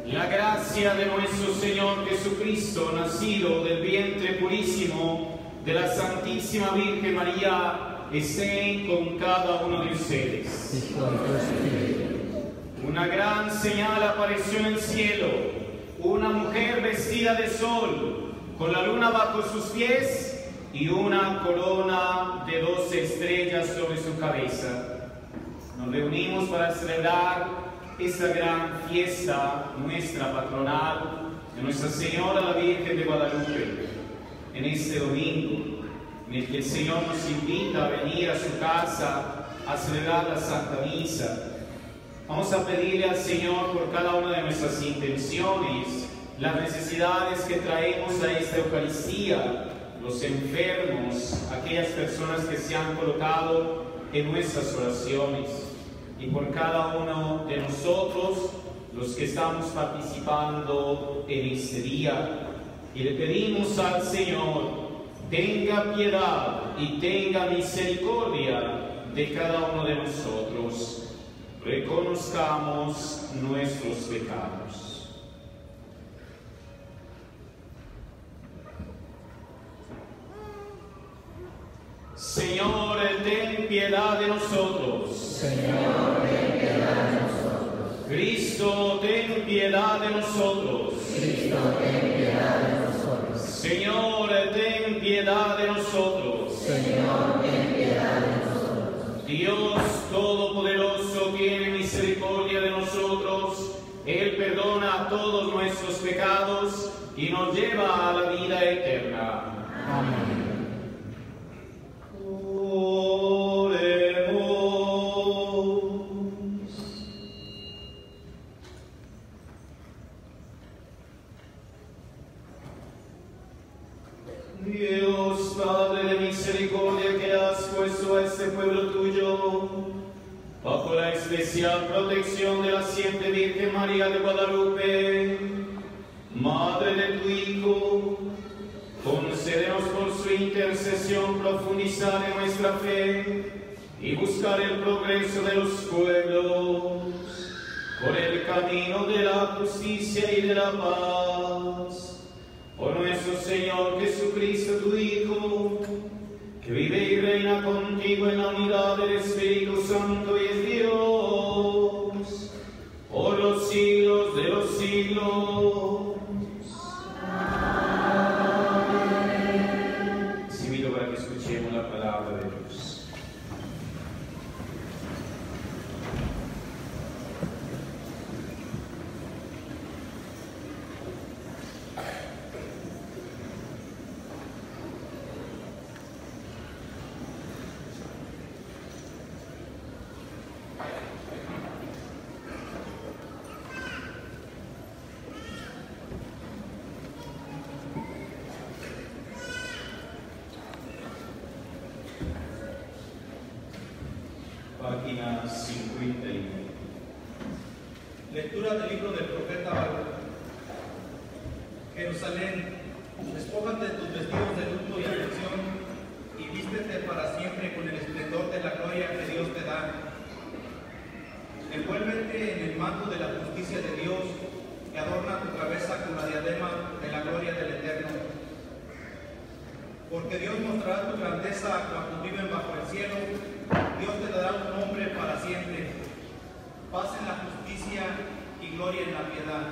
La gracia de nuestro Señor Jesucristo, nacido del vientre purísimo de la Santísima Virgen María, esté con cada uno de ustedes. Una gran señal apareció en el cielo, una mujer vestida de sol, con la luna bajo sus pies y una corona de 12 estrellas sobre su cabeza. Nos reunimos para celebrar esta gran fiesta, nuestra patronal, de Nuestra Señora la Virgen de Guadalupe, en este domingo, en el que el Señor nos invita a venir a su casa a celebrar la Santa Misa. Vamos a pedirle al Señor por cada una de nuestras intenciones, las necesidades que traemos a esta Eucaristía, los enfermos, aquellas personas que se han colocado en nuestras oraciones. Y por cada uno de nosotros, los que estamos participando en este día. Y le pedimos al Señor, tenga piedad y tenga misericordia de cada uno de nosotros. Reconozcamos nuestros pecados. Señor, ten piedad de nosotros. Señor, ten piedad de nosotros. Cristo, ten piedad de nosotros. Cristo, ten piedad de nosotros. Señor, ten piedad de nosotros. Señor, ten piedad de nosotros. Dios Todopoderoso, tiene misericordia de nosotros. Él perdona todos nuestros pecados y nos lleva a la vida eterna. Amén. Dios, Padre de misericordia, que has puesto a este pueblo tuyo bajo la especial protección de la siempre Virgen María de Guadalupe, Madre de tu Hijo, concédenos por su intercesión profundizar en nuestra fe y buscar el progreso de los pueblos por el camino de la justicia y de la paz. Por nuestro Señor Jesucristo, tu Hijo, que vive y reina contigo en la unidad del Espíritu Santo y es Dios, por los siglos de los siglos. Amén. Les invito para que escuchemos la palabra de Dios. Página 51. Lectura del libro del profeta Habacuc. Jerusalén, despójate de tus vestidos de luto y aflicción y vístete para siempre con el esplendor de la gloria que Dios te da. Envuélvete en el manto de la justicia de Dios y adorna tu cabeza con la diadema de la gloria del Eterno. Porque Dios mostrará tu grandeza a cuantos viven bajo el cielo. Dios te dará un nombre para siempre, paz en la justicia y gloria en la piedad.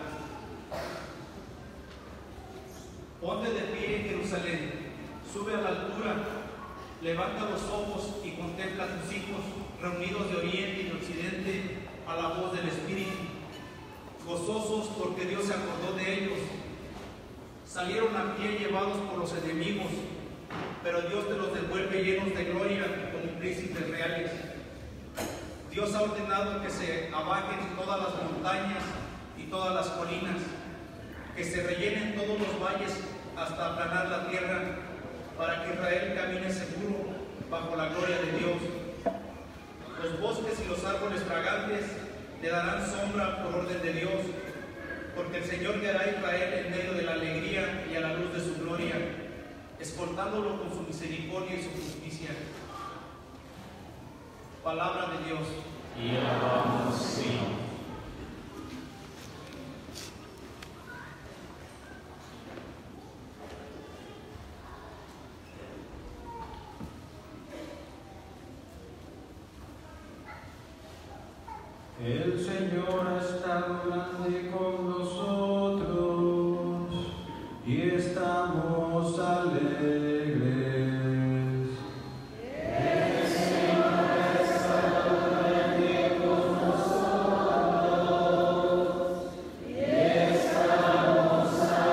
Ponte de pie en Jerusalén, sube a la altura, levanta los ojos y contempla a tus hijos reunidos de oriente y de occidente a la voz del Espíritu, gozosos porque Dios se acordó de ellos. Salieron a pie llevados por los enemigos, pero Dios te los devuelve llenos de gloria como príncipes reales. Dios ha ordenado que se abajen todas las montañas y todas las colinas, que se rellenen todos los valles hasta aplanar la tierra, para que Israel camine seguro bajo la gloria de Dios. Los bosques y los árboles fragantes le darán sombra por orden de Dios, porque el Señor guiará a Israel en medio de la alegría y a la luz de su gloria, escoltándolo con su misericordia y su justicia. Palabra de Dios. Y alabamos, Señor. El Señor ha estado grande con nosotros y estamos alegres. El Señor ha estado grande con nosotros y estamos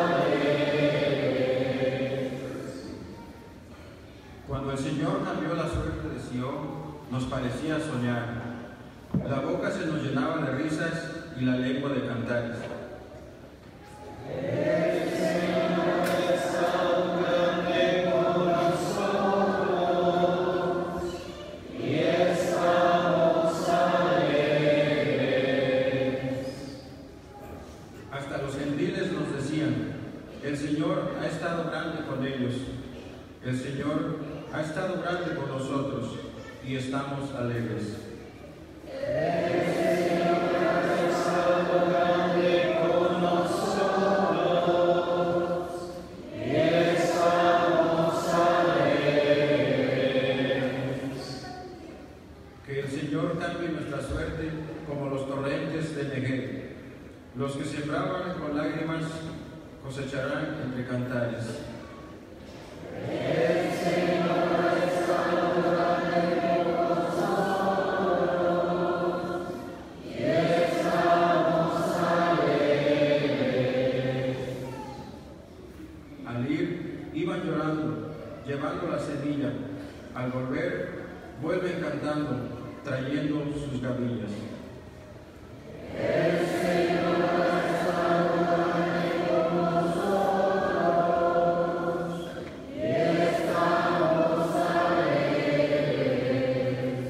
alegres. Cuando el Señor cambió la suerte de Sión, nos parecía soñar. La boca se nos llenaba de risas y la lengua de cantares. El Señor ha estado grande con nosotros y estamos alegres. Hasta los gentiles nos decían: el Señor ha estado grande con ellos. El Señor ha estado grande con nosotros y estamos alegres. El Señor ha estado grande con nosotros y estamos alegres. Que el Señor cambie nuestra suerte como los torrentes de Negev. Los que sembraban con lágrimas cosecharán entre cantares. El Señor ha estado grande con nosotros y estamos alegres. Al ir, iban llorando, llevando la semilla. Al volver, vuelven cantando, trayendo sus gavillas. El Señor ha estado grande con nosotros y estamos alegres.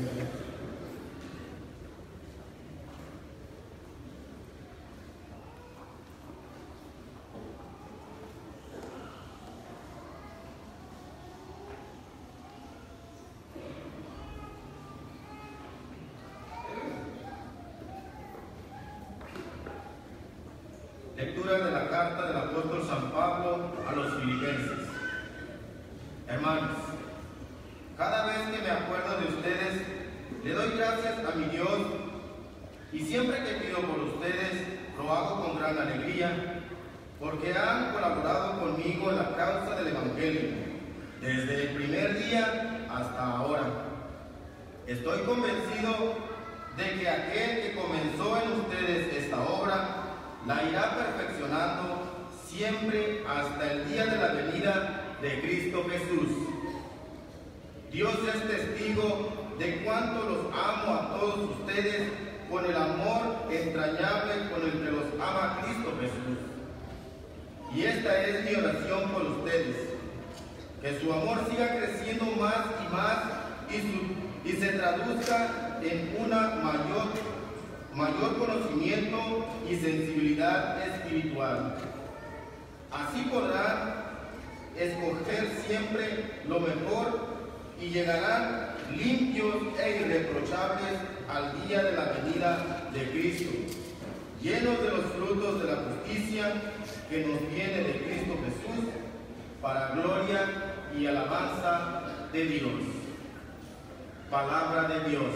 Lectura de la carta del apóstol San Pablo a los filipenses. Hermanos, cada vez que me acuerdo de ustedes, le doy gracias a mi Dios, y siempre que pido por ustedes, lo hago con gran alegría, porque han colaborado conmigo en la causa del Evangelio, desde el primer día hasta ahora. Estoy convencido de que aquel que comenzó en ustedes esta obra la irá perfeccionando siempre hasta el día de la venida de Cristo Jesús. Dios es testigo de cuánto los amo a todos ustedes con el amor entrañable con el que los ama Cristo Jesús. Y esta es mi oración por ustedes, que su amor siga creciendo más y más y se traduzca en una mayor conocimiento y sensibilidad espiritual. Así podrán escoger siempre lo mejor y llegarán limpios e irreprochables al día de la venida de Cristo, llenos de los frutos de la justicia que nos viene de Cristo Jesús, para gloria y alabanza de Dios. Palabra de Dios.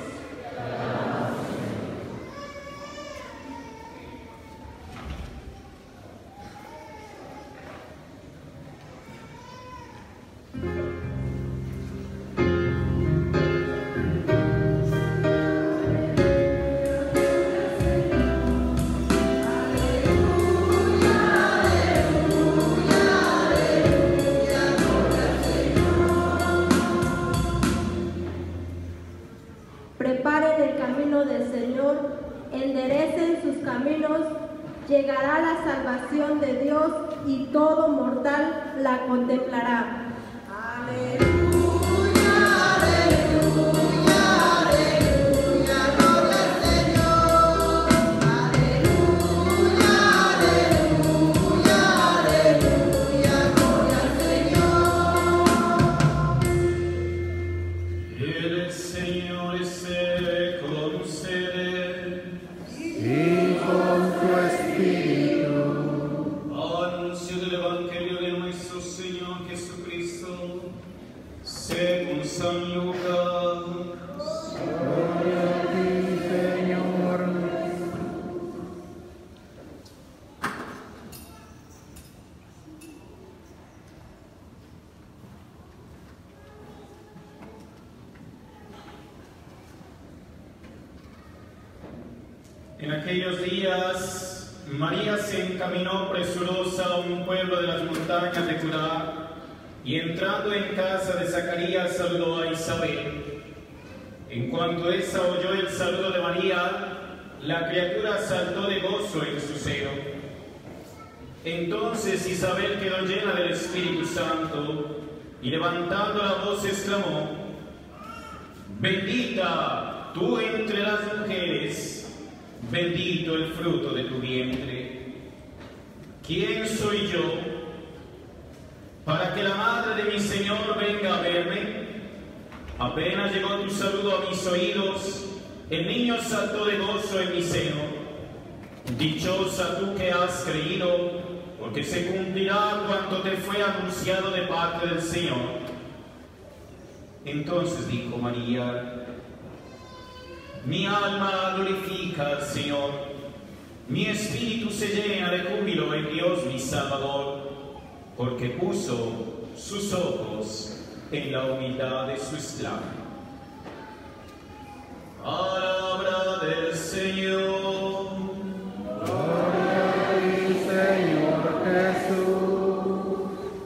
Preparen el camino del Señor, enderecen sus caminos, llegará la salvación de Dios y todo mortal la contemplará. Aleluya, aleluya, aleluya, gloria al Señor. Aleluya, aleluya, aleluya, gloria al Señor. El Señor esté con ustedes. Y con tu espíritu. Anuncio del Evangelio de nuestro Señor Jesucristo En aquellos días, María se encaminó presurosa a un pueblo de las montañas de Judá, y entrando en casa de Zacarías saludó a Isabel. En cuanto ésta oyó el saludo de María, la criatura saltó de gozo en su seno. Entonces Isabel quedó llena del Espíritu Santo, y levantando la voz exclamó: Bendita tú entre las mujeres, bendito el fruto de tu vientre. ¿Quién soy yo para que la madre de mi Señor venga a verme? Apenas llegó tu saludo a mis oídos, el niño saltó de gozo en mi seno. Dichosa tú que has creído, porque se cumplirá cuanto te fue anunciado de parte del Señor. Entonces dijo María: Mi alma glorifica al Señor, mi espíritu se llena de júbilo en Dios mi Salvador, porque puso sus ojos en la humildad de su esclavo. Palabra del Señor. Gloria a ti, Señor Jesús.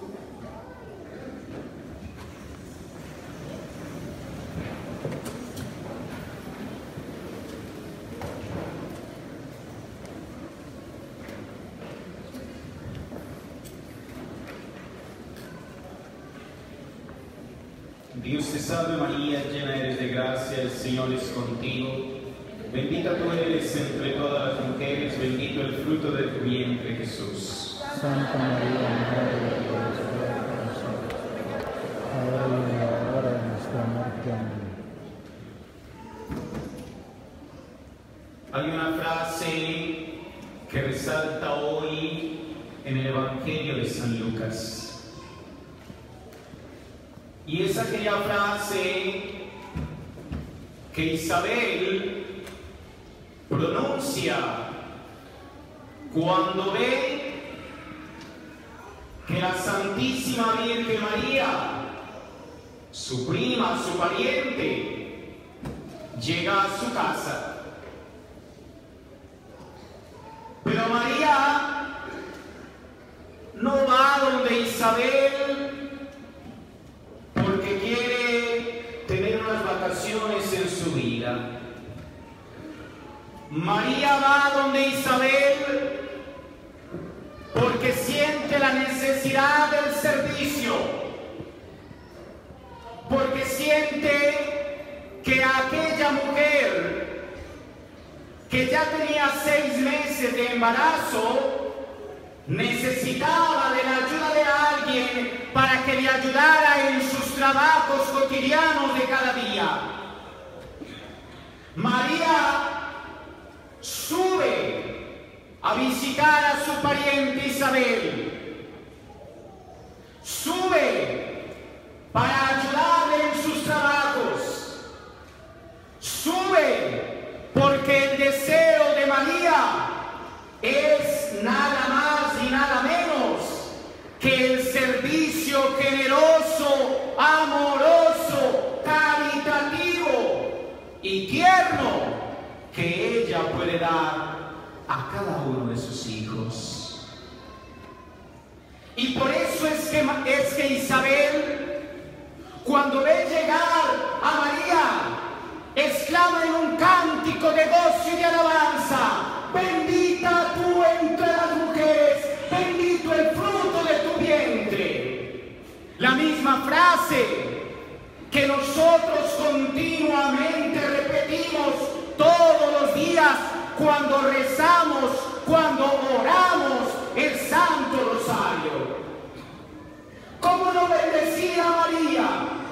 Dios te salve María, llena eres de gracia, el Señor es contigo. Bendita tú eres entre todas las mujeres, bendito el fruto de tu vientre, Jesús. Santa María, Madre de Dios, ruega por nosotros, ahora y en la hora de nuestra muerte. Amén. Hay una frase que resalta hoy en el Evangelio de San Lucas. Y es aquella frase que Isabel pronuncia cuando ve que la Santísima Virgen María, su prima, su pariente, llega a su casa. Pero María no va donde Isabel porque quiere tener unas vacaciones en su vida. María va donde Isabel porque siente la necesidad del servicio, porque siente que aquella mujer que ya tenía 6 meses de embarazo necesitaba de la ayuda de alguien para que le ayudara en sus trabajos cotidianos de cada día. María sube a visitar a su pariente Isabel. Sube para ayudarle en sus trabajos. Sube porque el deseo de María es nada más y nada menos que el servicio generoso, amoroso, caritativo y tierno que ella puede dar a cada uno de sus hijos. Y por eso es que Isabel, cuando ve llegar a María, exclama en un cántico de gozo y de alabanza: bendita tú entre las mujeres, bendito el fruto de tu vientre. La misma frase que nosotros continuamente repetimos todos los días cuando rezamos, cuando oramos el Santo Rosario. ¿Cómo no bendecir a María?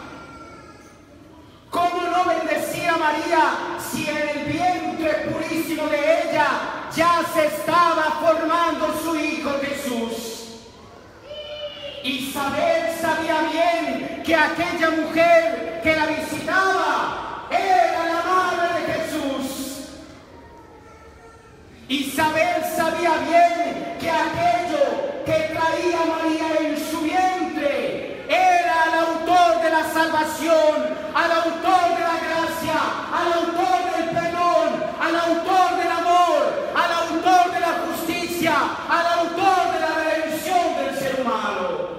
¿Cómo no bendecir a María si en el vientre purísimo de ella ya se estaba formando su Hijo Jesús? Isabel sabía bien que aquella mujer que la visitaba era la madre de Jesús. Isabel sabía bien que aquello que traía María en su vientre era el autor de la salvación, al autor de la gracia, al autor del perdón, al autor del amor, al autor de la redención del ser humano.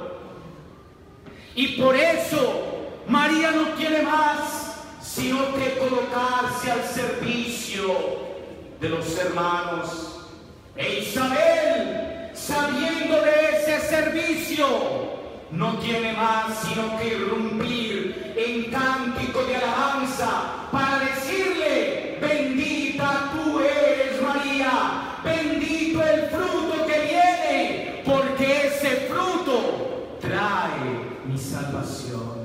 Y por eso María no tiene más sino que colocarse al servicio de los hermanos. E Isabel, sabiendo de ese servicio, no tiene más sino que irrumpir en cántico de alabanza para decirle: bendita tú eres, María, bendito el fruto que viene, porque ese fruto trae mi salvación.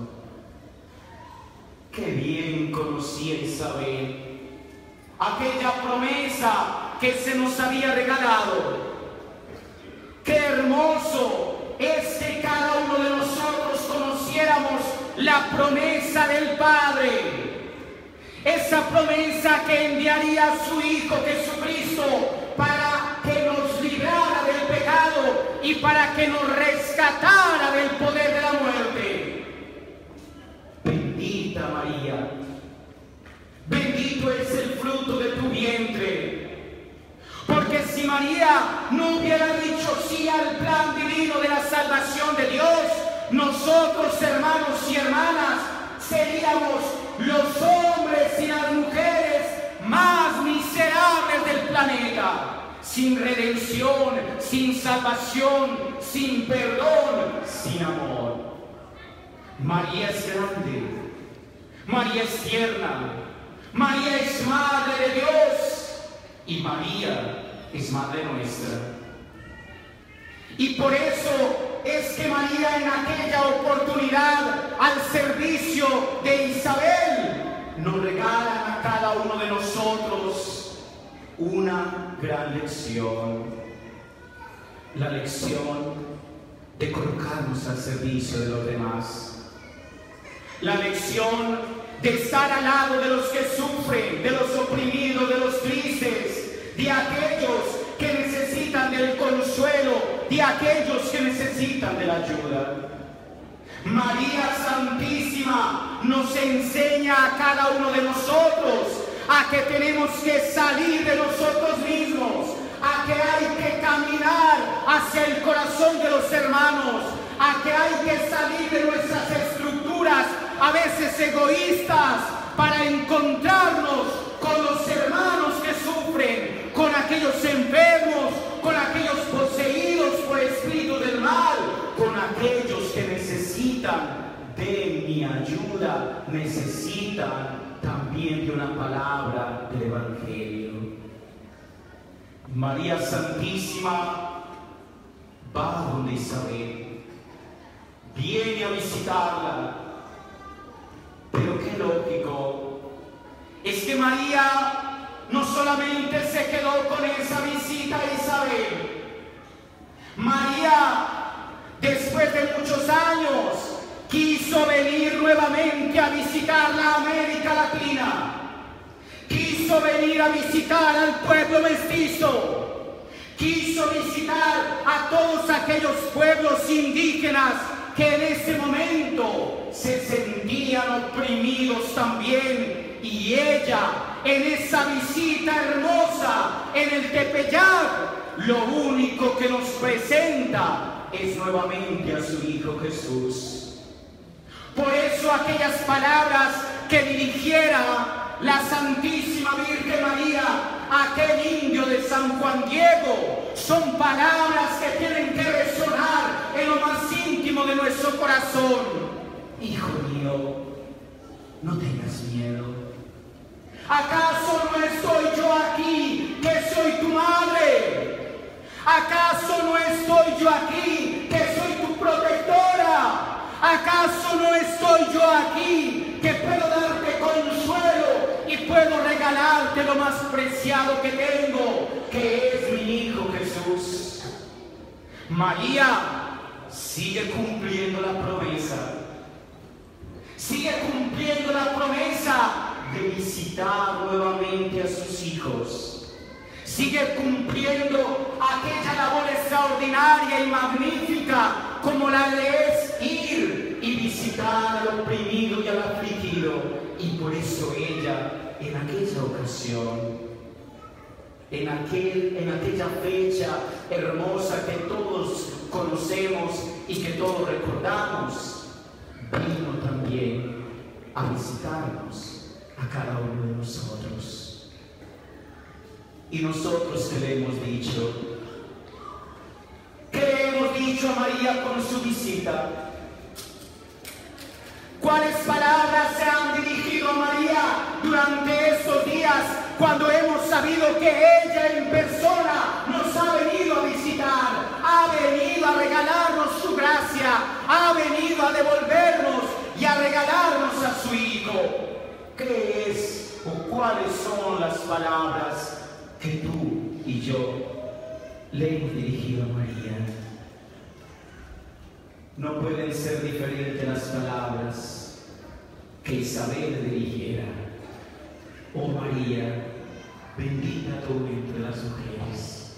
Qué bien conocía Isabel aquella promesa que se nos había regalado. Qué hermoso es que cada uno de nosotros conociéramos la promesa del Padre, esa promesa que enviaría a su Hijo Jesucristo para que nos librara del pecado y para que nos rescatara del poder de la muerte. Bendita María, bendito es el fruto de tu vientre, porque si María no hubiera dicho sí al plan divino de la salvación de Dios, nosotros, hermanos y hermanas, seríamos los hombres y las mujeres más miserables del planeta, sin redención, sin salvación, sin perdón, sin amor. María es grande, María es tierna, María es madre de Dios y María es madre nuestra. Y por eso es que María, en aquella oportunidad, al servicio de Isabel, nos regala a cada uno de nosotros una gran lección. La lección de colocarnos al servicio de los demás. La lección de estar al lado de los que sufren, de los oprimidos, de los tristes, de aquellos que necesitan del consuelo, de aquellos que necesitan de la ayuda. María Santísima nos enseña a cada uno de nosotros a que tenemos que salir de nosotros mismos, a que hay que caminar hacia el corazón de los hermanos, a que hay que salir de nuestras estructuras, a veces egoístas, para encontrarnos con los hermanos que sufren, con aquellos enfermos, con aquellos poseídos por espíritus del mal, con aquellos que necesitan de mi ayuda, necesitan también de una palabra del Evangelio. María Santísima va donde Isabel, viene a visitarla, pero qué lógico es que María no solamente se quedó con esa visita a Isabel. María, después de muchos años, quiso venir nuevamente a visitar la América Latina. Quiso venir a visitar al pueblo mestizo. Quiso visitar a todos aquellos pueblos indígenas que en ese momento se sentían oprimidos también. Y ella, en esa visita hermosa en el Tepeyac, lo único que nos presenta es nuevamente a su Hijo Jesús. Por eso aquellas palabras que dirigiera la Santísima Virgen María a aquel indio de San Juan Diego son palabras que tienen que resonar en lo más íntimo de nuestro corazón. Hijo mío, no tengas miedo. ¿Acaso no estoy yo aquí, que soy tu madre? ¿Acaso no estoy yo aquí, que soy tu protectora? ¿Acaso no estoy yo aquí, que puedo darte consuelo y puedo regalarte lo más preciado que tengo, que es mi Hijo Jesús? María sigue cumpliendo la promesa. Sigue cumpliendo la promesa de visitar nuevamente a sus hijos. Sigue cumpliendo aquella labor extraordinaria y magnífica como la de es ir y visitar al oprimido y al afligido. Y por eso ella, en aquella ocasión, en aquella fecha hermosa que todos conocemos y que todos recordamos, vino también a visitarnos a cada uno de nosotros. Y nosotros que le hemos dicho, ¿qué le hemos dicho a María con su visita? ¿Cuáles palabras se han dirigido a María durante estos días cuando hemos sabido que ella en persona nos ha venido a visitar, ha venido a regalarnos su gracia, ha venido a devolvernos y a regalarnos a su Hijo? ¿Qué es o cuáles son las palabras que tú y yo le hemos dirigido a María? No pueden ser diferentes las palabras que Isabel le dirigiera. Oh María, bendita tú entre las mujeres.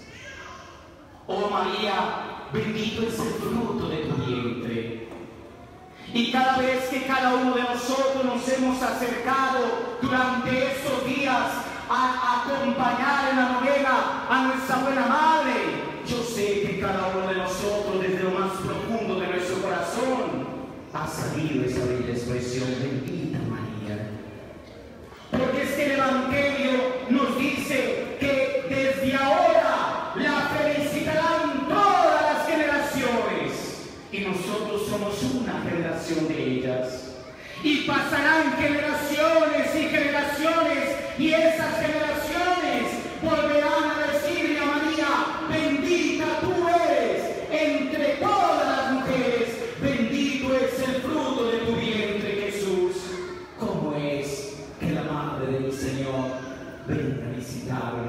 Oh María, bendito es el fruto de tu vientre. Y cada vez que cada uno de nosotros nos hemos acercado durante estos días a acompañar en la novena a nuestra buena madre, yo sé que cada uno de nosotros, desde lo más profundo de nuestro corazón, ha salido esa bella expresión, bendita María. Porque es que el Evangelio nos dice que desde ahora la felicitarán todas las generaciones, y nosotros somos una generación de ellas. Y pasarán generaciones y generaciones, y esas generaciones volverán a decirle a María, bendita tú eres entre todas las mujeres, bendito es el fruto de tu vientre, Jesús. ¿Cómo es que la madre del Señor venga a visitarme?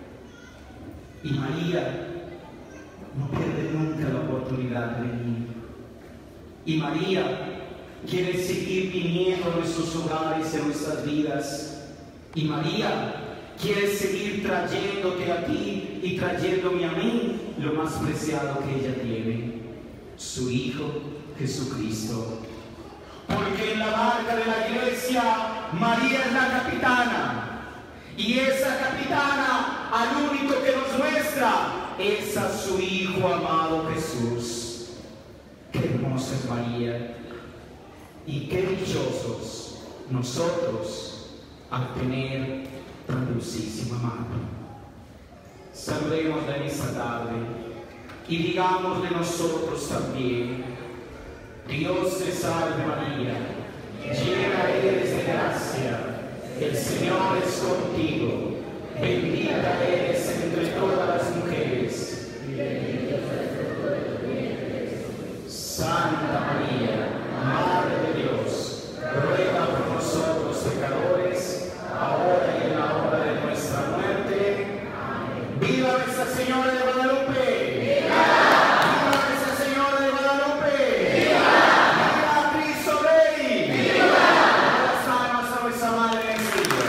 Y María no pierde nunca la oportunidad de venir. Y María quiere seguir viniendo a nuestros hogares, en nuestras vidas. Y María quiere seguir trayéndote a ti y trayéndome a mí lo más preciado que ella tiene, su Hijo Jesucristo. Porque en la barca de la iglesia, María es la capitana. Y esa capitana, al único que nos muestra, es a su Hijo amado Jesús. Qué hermosa es María. Y qué dichosos nosotros al tener tan dulcísima madre. Saludémosla en esta tarde y digamos de nosotros también: Dios te salve María, llena eres de gracia, el Señor es contigo, bendita eres entre todas las mujeres, y bendito es el fruto de tu vientre, Jesús. Santa María, Madre de Dios, ruega por nosotros pecadores, ahora y en la hora de nuestra muerte. Amén. ¡Viva Nuestra Señora de Guadalupe! ¡Viva! ¡Viva Nuestra Señora de Guadalupe! ¡Viva! ¡Viva Cristo Rey! ¡Viva! Las almas a nuestra Madre en el cielo.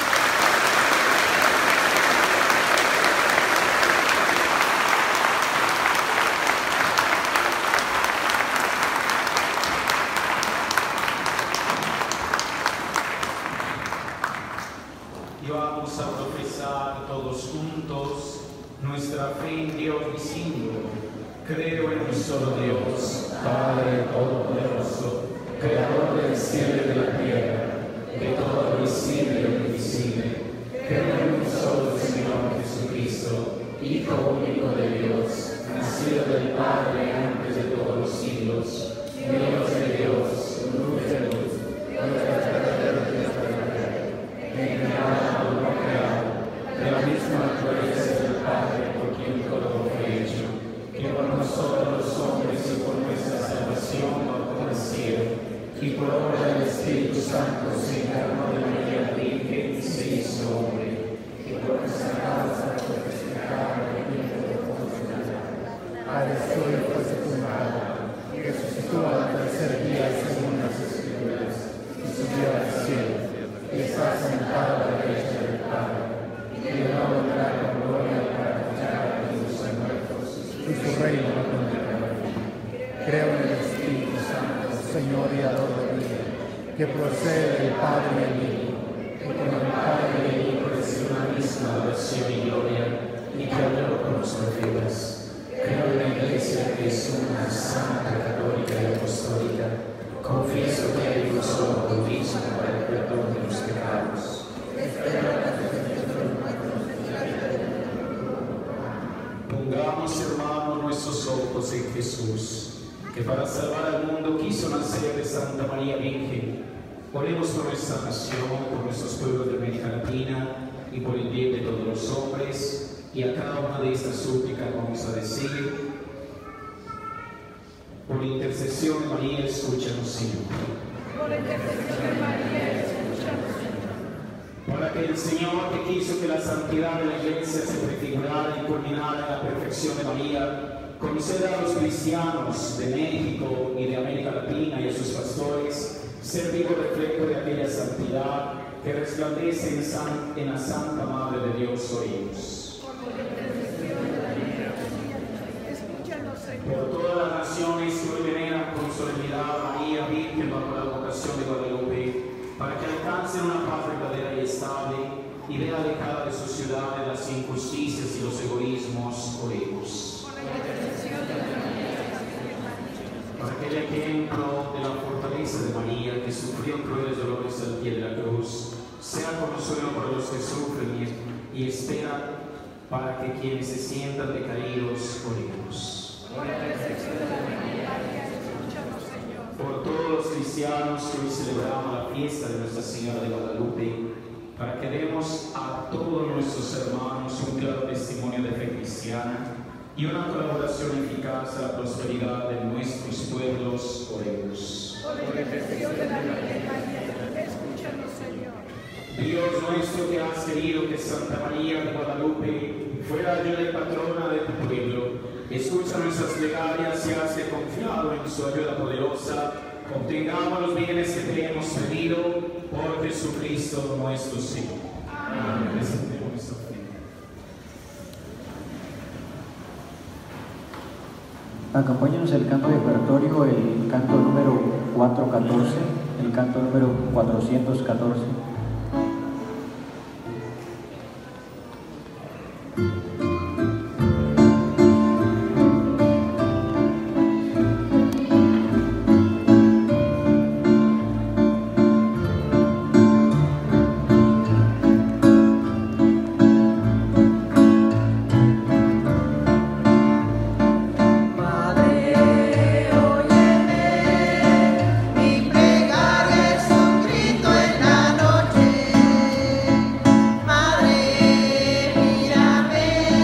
Y vamos a profesar todos juntos nuestra fe en Dios diciendo: creo en un solo Dios, Padre Todopoderoso, Creador del cielo y de la tierra, de todo lo visible y lo invisible. Creo en un solo Señor Jesucristo, Hijo único de Dios, nacido del Padre antes de todos los siglos, Dios de Dios, luz de luz, Dios verdadero, Dios verdadero, engendrado, no creado, de la misma naturaleza del Padre, por quien todo fue hecho, que por nosotros los hombres y por nuestra salvación bajó al cielo, y por obra del Espíritu Santo se encarnó de María Virgen y se hizo hombre, que por nuestra causa fue crucificado en el tiempo de Poncio, padeció y fue sepultado, y resucitó al tercer día según las Escrituras, y subió al cielo, y está sentado a la derecha del Padre, y que no volverá con gloria para juzgar a vivos y muertos, y su reino no tendrá fin. Creo en el Espíritu Santo, Señor y Ador de vida, que procede del Padre y del Hijo, que con el Padre y el Hijo recibe una misma adoración y gloria, y que habló con los profetas. para el perdón de los pecados. Pongamos, hermanos, nuestros ojos en Jesús, que para salvar al mundo quiso nacer de Santa María Virgen. Oremos por nuestra nación, por nuestros pueblos de América Latina y por el bien de todos los hombres. Y a cada una de estas súplicas vamos a decir: por intercesión de María, escúchanos, Señor. Por intercesión de María, escúchanos, Señor. Para que el Señor, que quiso que la santidad de la Iglesia se prefigurara y culminara en la perfección de María, conceda a los cristianos de México y de América Latina y a sus pastores ser vivo reflejo de aquella santidad que resplandece en la Santa Madre de Dios. Oímos. Por intercesión de María, escúchanos, Señor. Por todas las naciones que hoy veneran con solemnidad a María Virgen bajo la vocación de Guadalupe, para que alcancen una paz verdadera y estable y vea alejada de sus ciudades las injusticias y los egoísmos. Oremos. Por intercesión de María, Para que el ejemplo de la fortaleza de María, que sufrió crueles dolores al pie de la cruz, sea consuelo para los que sufren y esperan, para que quienes se sientan decaídos. Oremos. por intercesión de María, escúchanos, Señor. Por todos los cristianos que hoy celebramos la fiesta de Nuestra Señora de Guadalupe, para que demos a todos nuestros hermanos un claro testimonio de fe cristiana y una colaboración eficaz a la prosperidad de nuestros pueblos. Oremos. Por intercesión de María, escúchanos, Señor. Dios nuestro, que has querido que Santa María de Guadalupe fuera ayuda y patrona de tu pueblo, escucha nuestras plegarias y haz que, confiado en su ayuda poderosa, obtengamos los bienes que te hemos pedido por Jesucristo nuestro Señor. Amén. Presentemos nuestra ofrenda. Acompáñanos el canto de ofertorio, el canto número 414, el canto número 414. Madre, mírame.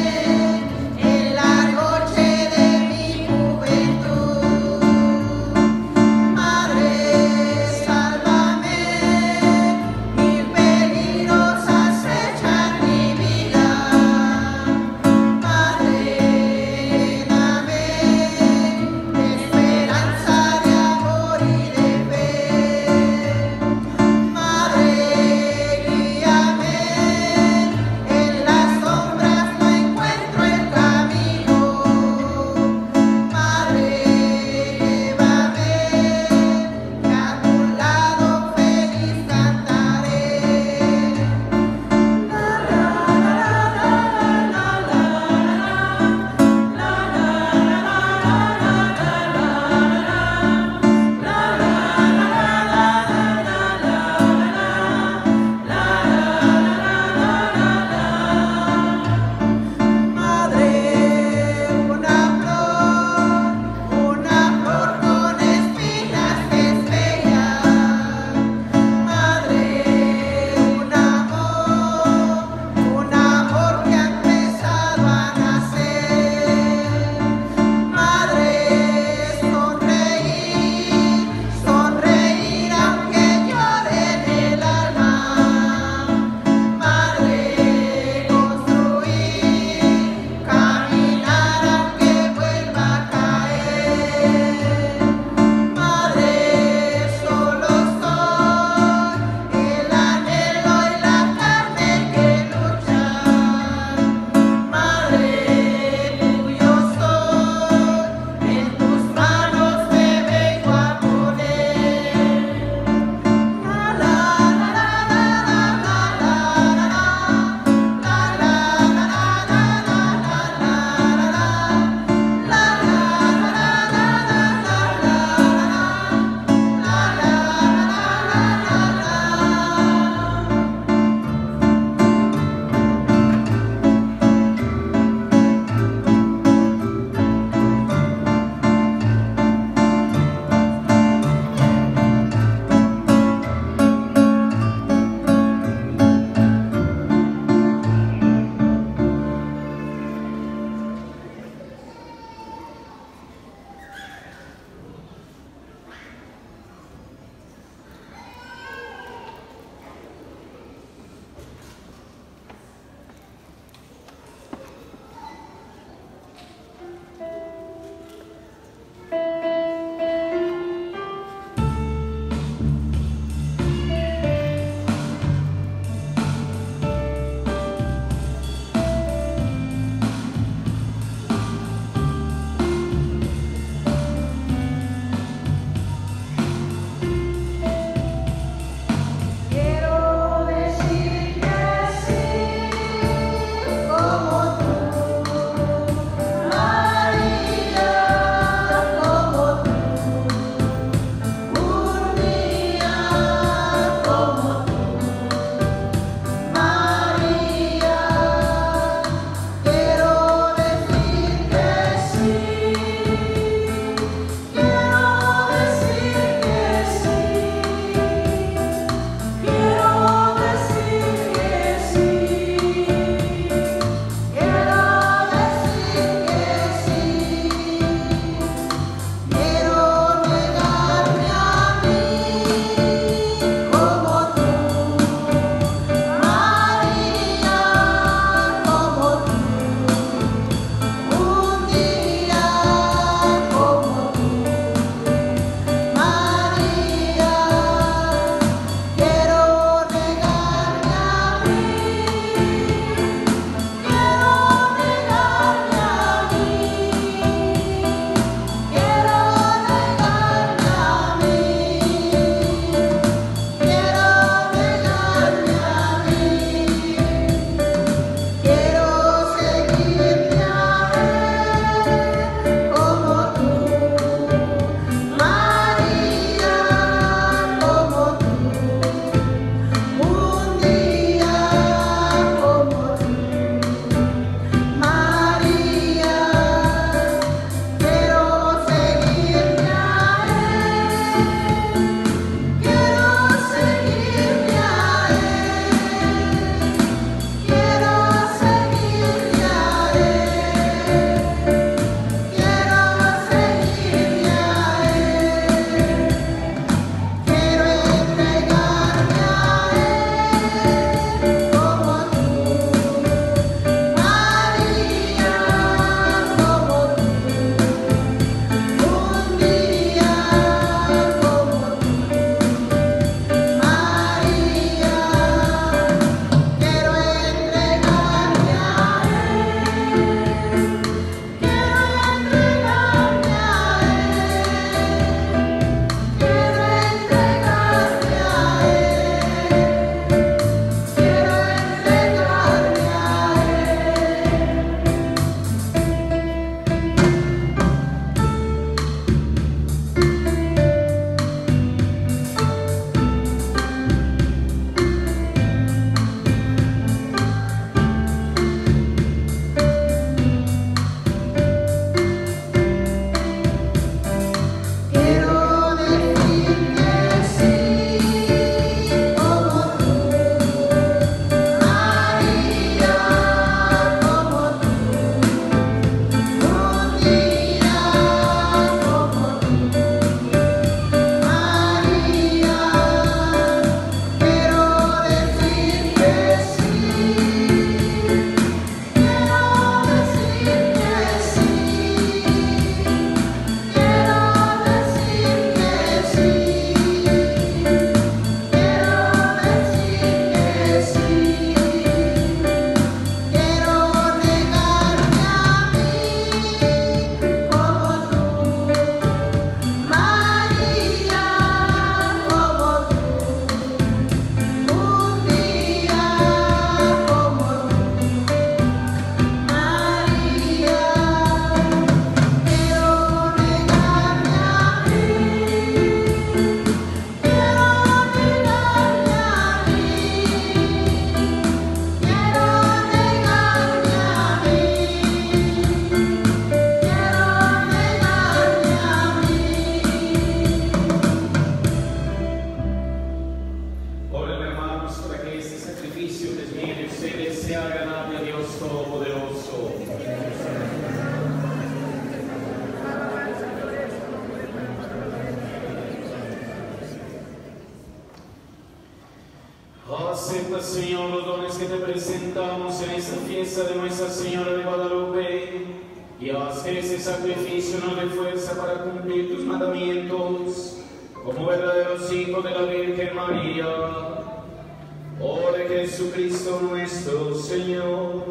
Acepta, Señor, los dones que te presentamos en esta fiesta de Nuestra Señora de Guadalupe y haz que ese sacrificio nos dé fuerza para cumplir tus mandamientos como verdaderos hijos de la Virgen María. Por Jesucristo nuestro Señor.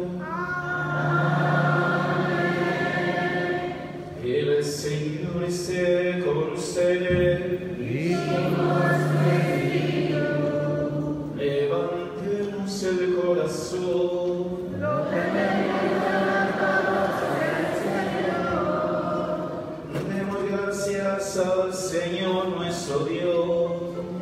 Amén. El Señor esté con ustedes. Y con vuestro espíritu. Levantemos el corazón. Lo demos gracias al Señor nuestro Dios.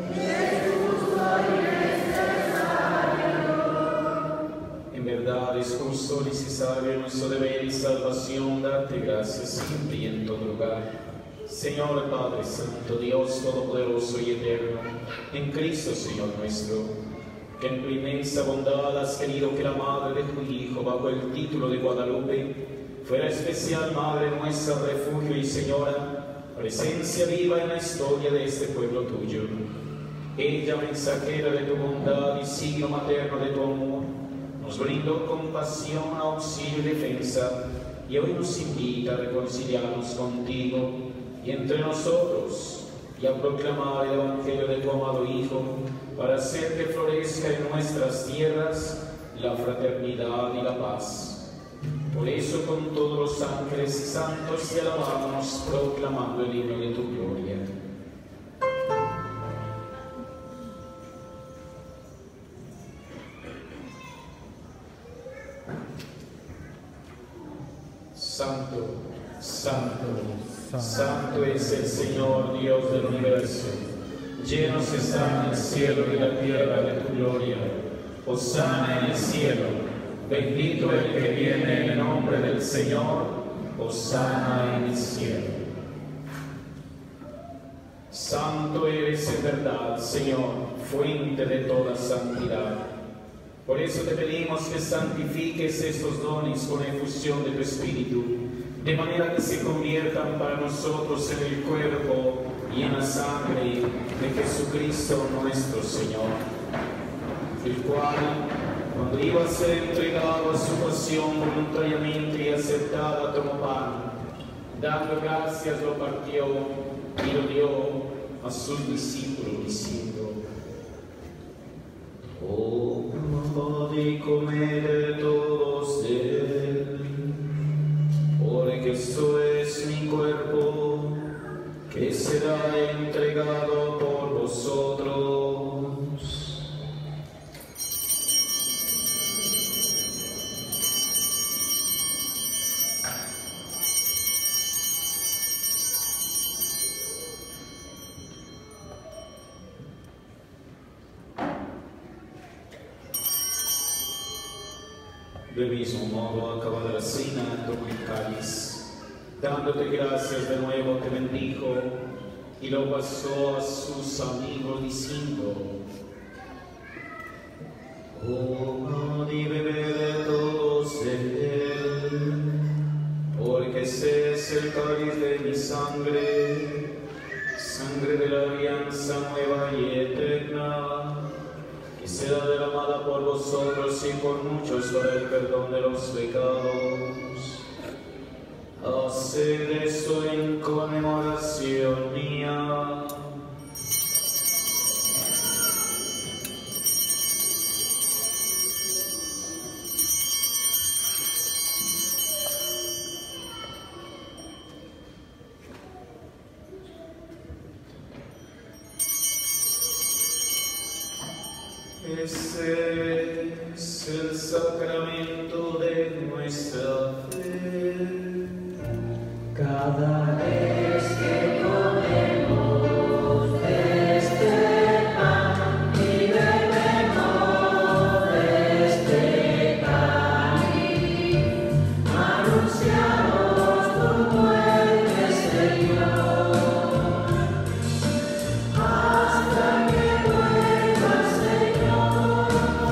Es justo, necesario, nuestro deber y salvación, darte gracias siempre y en todo lugar. Señor Padre Santo, Dios Todopoderoso y Eterno, en Cristo Señor nuestro, que en tu inmensa bondad has querido que la madre de tu Hijo, bajo el título de Guadalupe, fuera especial Madre nuestra, refugio y Señora, presencia viva en la historia de este pueblo tuyo. Ella, mensajera de tu bondad y signo materno de tu amor, nos brindó compasión, auxilio y defensa, y hoy nos invita a reconciliarnos contigo y entre nosotros, y a proclamar el Evangelio de tu amado Hijo, para hacer que florezca en nuestras tierras la fraternidad y la paz. Por eso, con todos los ángeles santos te alabamos, proclamando el himno de tu gloria. Santo, santo, santo es el Señor Dios del universo. Llenos están el cielo y la tierra de tu gloria. Hosana en el cielo. Bendito el que viene en el nombre del Señor. Hosana en el cielo. Santo eres en verdad, Señor, fuente de toda santidad. Por eso te pedimos que santifiques estos dones con efusión de tu Espíritu, de manera que se conviertan para nosotros en el cuerpo y en la sangre de Jesucristo nuestro Señor, el cual, cuando iba a ser entregado a su pasión voluntariamente y aceptada, tomó pan, dando gracias lo partió y lo dio a sus discípulos, diciendo: tomad y comed todos de él, porque esto es mi cuerpo, que será entregado por vosotros. Del mismo modo, acabada la cena, tomó el cáliz, dándote gracias de nuevo, te bendijo y lo pasó a sus amigos diciendo: tomad y bebed todos de él, porque este es el cáliz de mi sangre, sangre de la alianza nueva y eterna, que será derramada por vosotros y por muchos para el perdón de los pecados. Haced esto en conmemoración mía. Este es el sacramento de nuestra fe. Cada vez que comemos este pan y bebemos este cáliz, anunciamos tu muerte, Señor, hasta que vuelvas, Señor.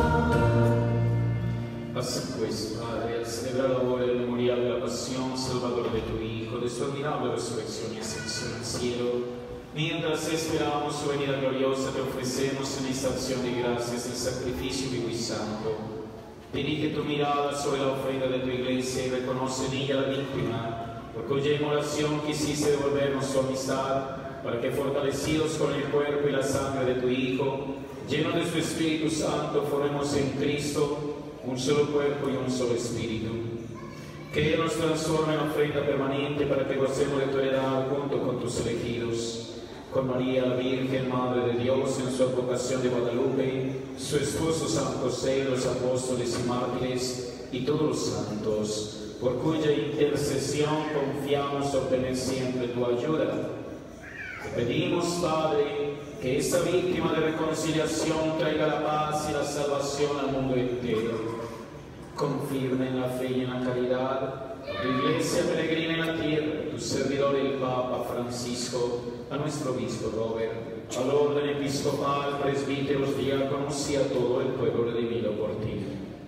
Así pues, Padre, al celebrar ahora el memorial de la pasión salvadora de tu Hijo, de su admirable resurrección y ascensión al cielo, Mientras esperamos su venida gloriosa, te ofrecemos en esta acción de gracias el sacrificio vivo y santo. Dirige tu mirada sobre la ofrenda de tu iglesia y reconoce en ella la víctima, por cuya inmolación quisiste devolvernos su amistad, para que fortalecidos con el cuerpo y la sangre de tu Hijo, llenos de su Espíritu Santo, formemos en Cristo un solo cuerpo y un solo espíritu. Que Él nos transforme en ofrenda permanente para que gocemos de tu heredad junto con tus elegidos. Con María, la Virgen, Madre de Dios, en su advocación de Guadalupe, su esposo San José, los apóstoles y mártires, y todos los santos, por cuya intercesión confiamos obtener siempre tu ayuda. Te pedimos, Padre, que esta víctima de reconciliación traiga la paz y la salvación al mundo entero. Confirma en la fe y en la caridad tu iglesia peregrina en la tierra, tu servidor el Papa Francisco, a nuestro obispo Robert, al orden episcopal, presbíteros, diáconos y a todo el pueblo redimido por ti.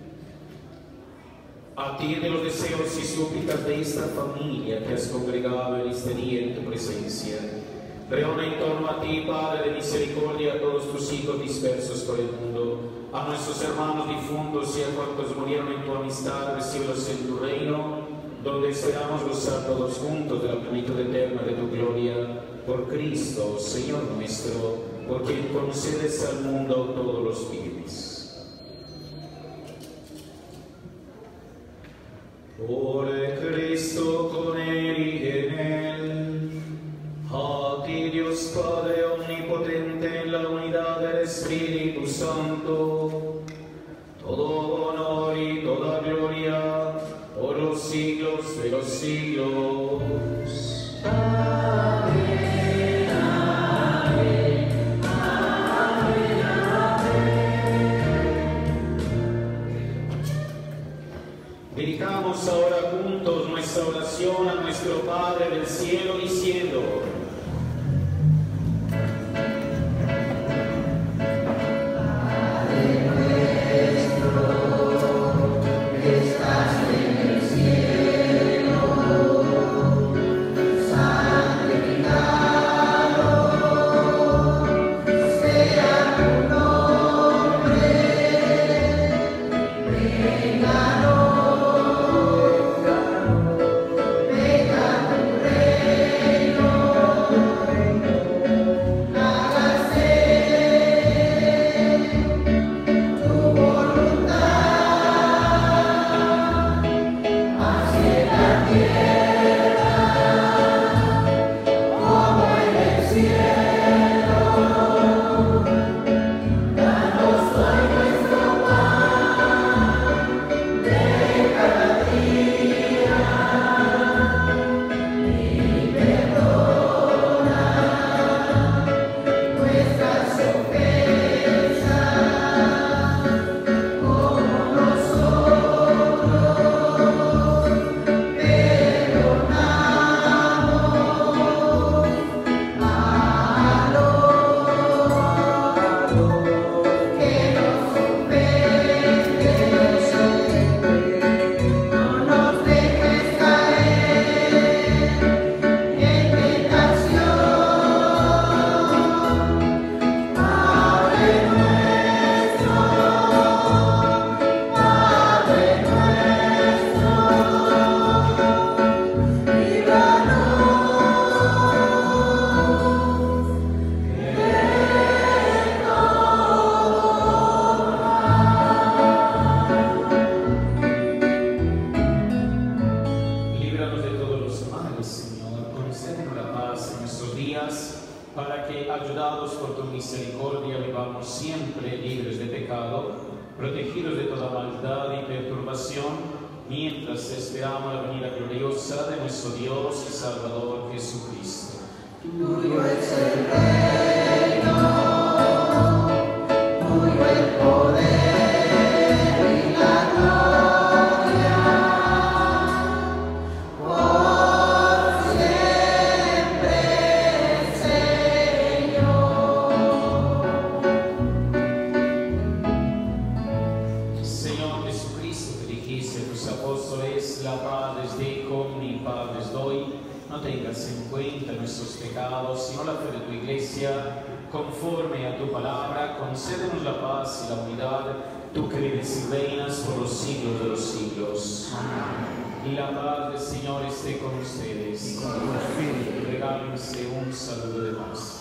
Atiende los deseos y súplicas de esta familia que has congregado en este día en tu presencia. Reúne en torno a ti, Padre de misericordia, a todos tus hijos dispersos por el mundo, a nuestros hermanos difuntos y a cuantos murieron en tu amistad, recíbelos en tu reino, donde esperamos gozar todos juntos de la plenitud eterna de tu gloria, por Cristo, Señor nuestro, por quien concedes al mundo todos los bienes. Por Cristo, con Él y en Él, a ti Dios Padre omnipotente en la unidad del Espíritu Santo, todo honor y toda gloria por los siglos de los siglos. Amén, amén, amén, amén. Dirijamos ahora juntos nuestra oración a nuestro Padre del cielo diciendo: protegidos de toda maldad y perturbación, mientras esperamos la venida gloriosa de nuestro Dios y Salvador Jesucristo. Tuyo es el reino, tuyo el poder y la gloria, por siempre, Señor. Señor Jesucristo, que dijiste a tus apóstoles: la paz les dejo, mi paz les doy, no tengas cuenta nuestros pecados, sino la fe de tu Iglesia, conforme a tu palabra, concédenos la paz y la unidad, tú que vives y reinas por los siglos de los siglos. Amén. Y la paz del Señor esté con ustedes. Y con tu espíritu. Regálense un saludo de paz.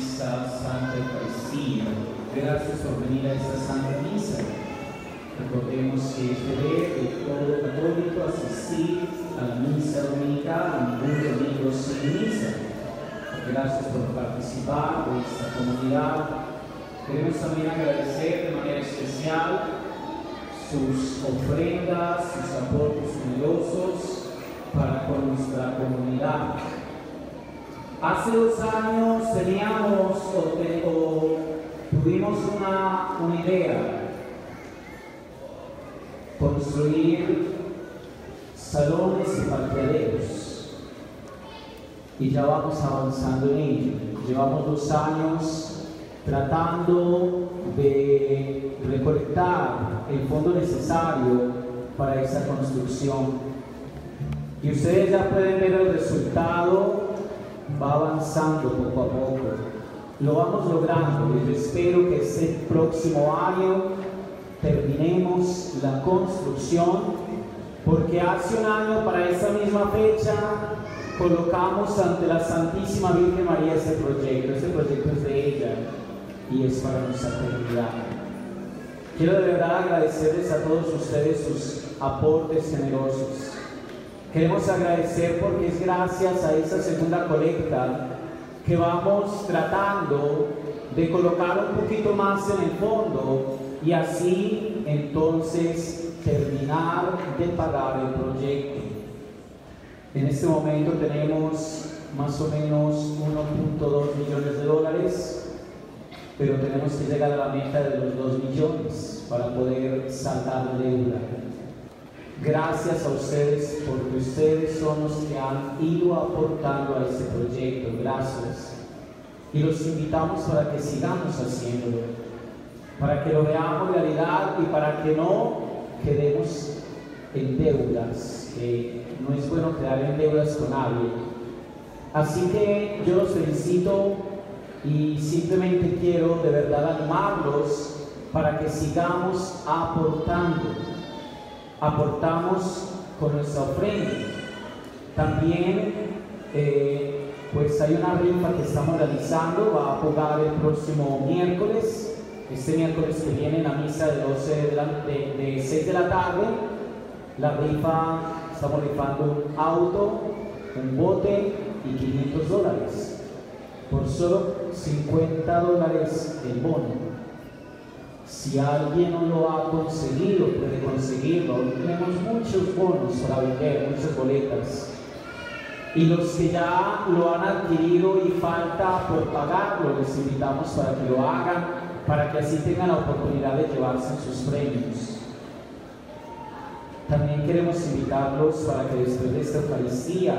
esta Santa Eucaristía. Gracias por venir a esta Santa Misa. Recordemos que es deber de todo católico asistir a la misa dominical, ningún domingo sin misa. Gracias por participar de esta comunidad. Queremos también agradecer de manera especial sus ofrendas, sus aportes generosos para con nuestra comunidad. Hace 2 años teníamos o tuvimos una idea: construir salones y parqueaderos, y ya vamos avanzando en ello. Llevamos 2 años tratando de recolectar el fondo necesario para esa construcción, y ustedes ya pueden ver el resultado. Va avanzando poco a poco, lo vamos logrando, y yo espero que este próximo año terminemos la construcción, porque hace 1 año para esa misma fecha colocamos ante la Santísima Virgen María este proyecto es de ella y es para nuestra comunidad. Quiero de verdad agradecerles a todos ustedes sus aportes generosos. Queremos agradecer porque es gracias a esa segunda colecta que vamos tratando de colocar un poquito más en el fondo y así entonces terminar de pagar el proyecto. En este momento tenemos más o menos 1.2 millones de dólares, pero tenemos que llegar a la meta de los 2 millones para poder saldar la deuda. Gracias a ustedes, porque ustedes son los que han ido aportando a este proyecto. Gracias. Y los invitamos para que sigamos haciéndolo, para que lo veamos realidad y para que no quedemos en deudas, que no es bueno quedar en deudas con nadie. Así que yo los felicito y simplemente quiero de verdad animarlos para que sigamos aportando. Aportamos con nuestra ofrenda. También pues hay una rifa que estamos realizando, va a jugar el próximo miércoles, este miércoles que viene, en la misa de 6 de la tarde. La rifa, estamos rifando un auto, un bote y $500 por solo $50 el bono. Si alguien no lo ha conseguido, puede conseguirlo. Tenemos muchos bonos para vender, muchas boletas. Y los que ya lo han adquirido y falta por pagarlo, les invitamos para que lo hagan, para que así tengan la oportunidad de llevarse sus premios. También queremos invitarlos para que después de esta Eucaristía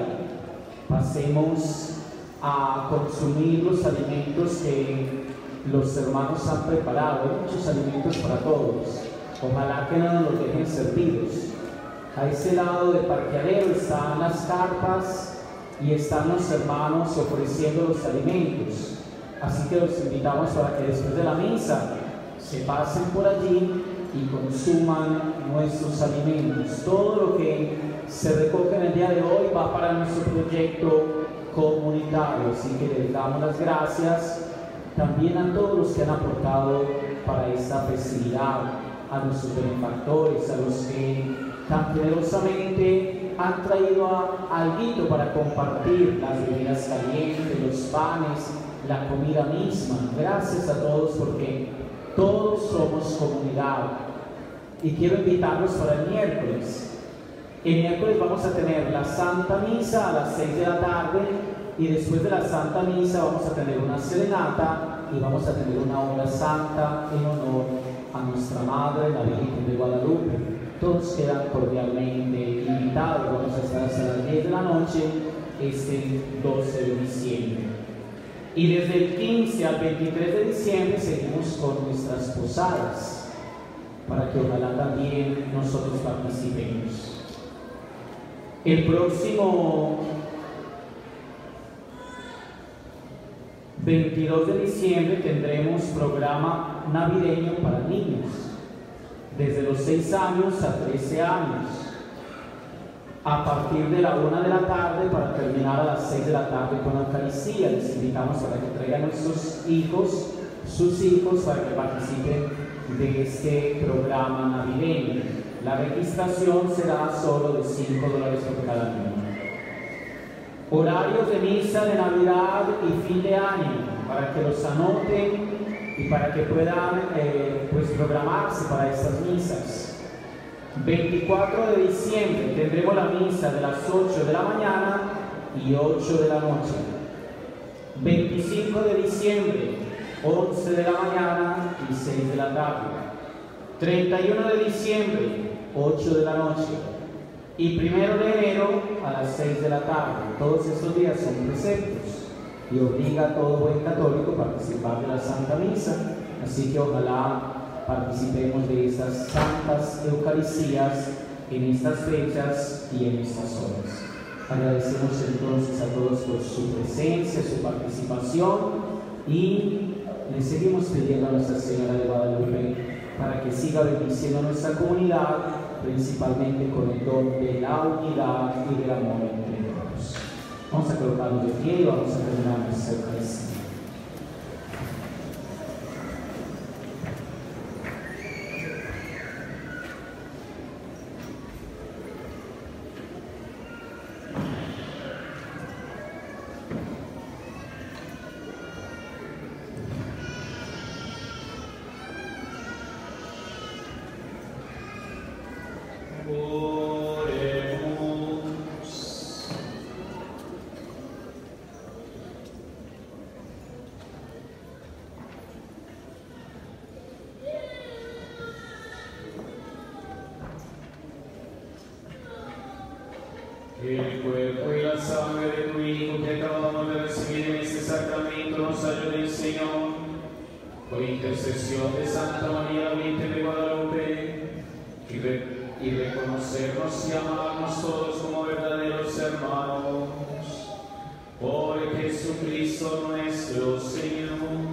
pasemos a consumir los alimentos que los hermanos han preparado. Hay muchos alimentos para todos. Ojalá que no nos los dejen servidos. A ese lado del parqueadero están las carpas y están los hermanos ofreciendo los alimentos. Así que los invitamos para que después de la misa se pasen por allí y consuman nuestros alimentos. Todo lo que se recoge en el día de hoy va para nuestro proyecto comunitario. Así que les damos las gracias también a todos los que han aportado para esta festividad, a nuestros benefactores, a los que tan generosamente han traído algo para compartir, las bebidas calientes, los panes, la comida misma. Gracias a todos, porque todos somos comunidad. Y quiero invitarlos para el miércoles. El miércoles vamos a tener la Santa Misa a las 6 de la tarde, y después de la Santa Misa vamos a tener una serenata y vamos a tener una hora santa en honor a nuestra Madre, la Virgen de Guadalupe. Todos quedan cordialmente invitados. Vamos a estar hasta las 10 de la noche este 12 de diciembre. Y desde el 15 al 23 de diciembre seguimos con nuestras posadas, para que ojalá también nosotros participemos. El próximo 22 de diciembre tendremos programa navideño para niños, desde los 6 años a 13 años. a partir de la 1 de la tarde para terminar a las 6 de la tarde con la Eucaristía. Les invitamos para que traigan a sus hijos, para que participen de este programa navideño. La registración será solo de $5 por cada niño. Horarios de misa de Navidad y fin de año, para que los anoten y para que puedan programarse para estas misas. 24 de diciembre tendremos la misa de las 8 de la mañana y 8 de la noche. 25 de diciembre, 11 de la mañana y 6 de la tarde. 31 de diciembre, 8 de la noche. Y 1 de enero a las 6 de la tarde. Todos estos días son preceptos y obliga a todo buen católico a participar de la Santa Misa. Así que ojalá participemos de estas santas Eucaristías en estas fechas y en estas horas. Agradecemos entonces a todos por su presencia, su participación, y le seguimos pidiendo a Nuestra Señora de Guadalupe para que siga bendiciendo a nuestra comunidad, principalmente con el don de la unidad y del amor entre todos. Vamos a colocarnos de pie y vamos a terminar nuestra Eucaristía. El cuerpo y la sangre de tu Hijo que acabamos de recibir en este sacramento nos ayude, Señor, por intercesión de Santa María, la Virgen de Guadalupe, y reconocernos y amarnos todos como verdaderos hermanos. Por Jesucristo nuestro Señor.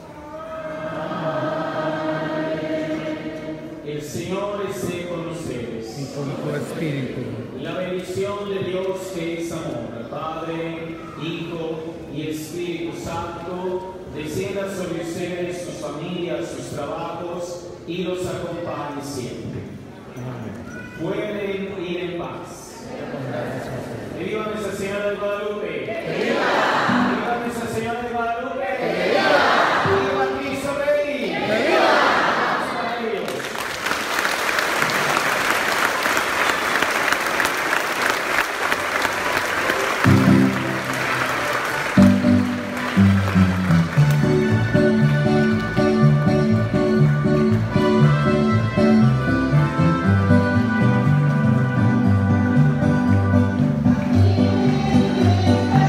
El Señor esté con ustedes. Y con tu espíritu. La bendición de Dios, que es amor, Padre, Hijo y Espíritu Santo, descienda sobre ustedes, sus familias, sus trabajos, y los acompañe siempre. Pueden ir en paz. ¡Que viva Nuestra Señora de Guadalupe! ¡Que viva Nuestra Señora de Guadalupe! ¡Que viva Cristo Rey! ¡Que viva! Thank you.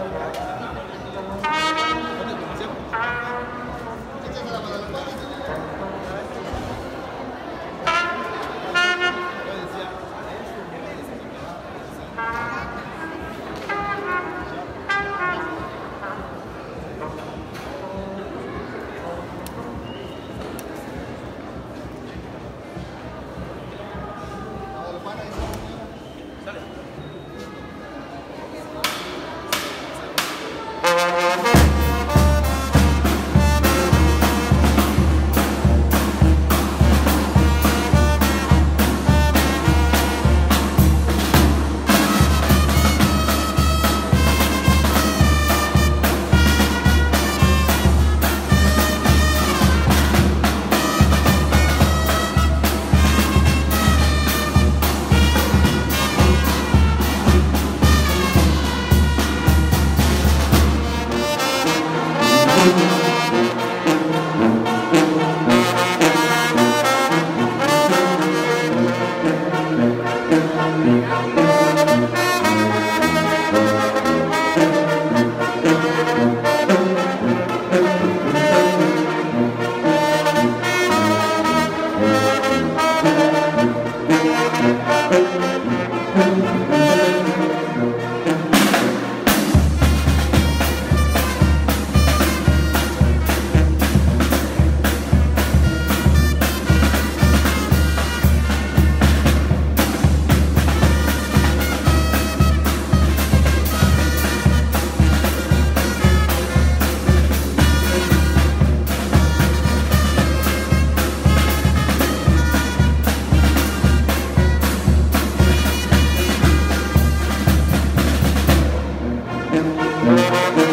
Thank you.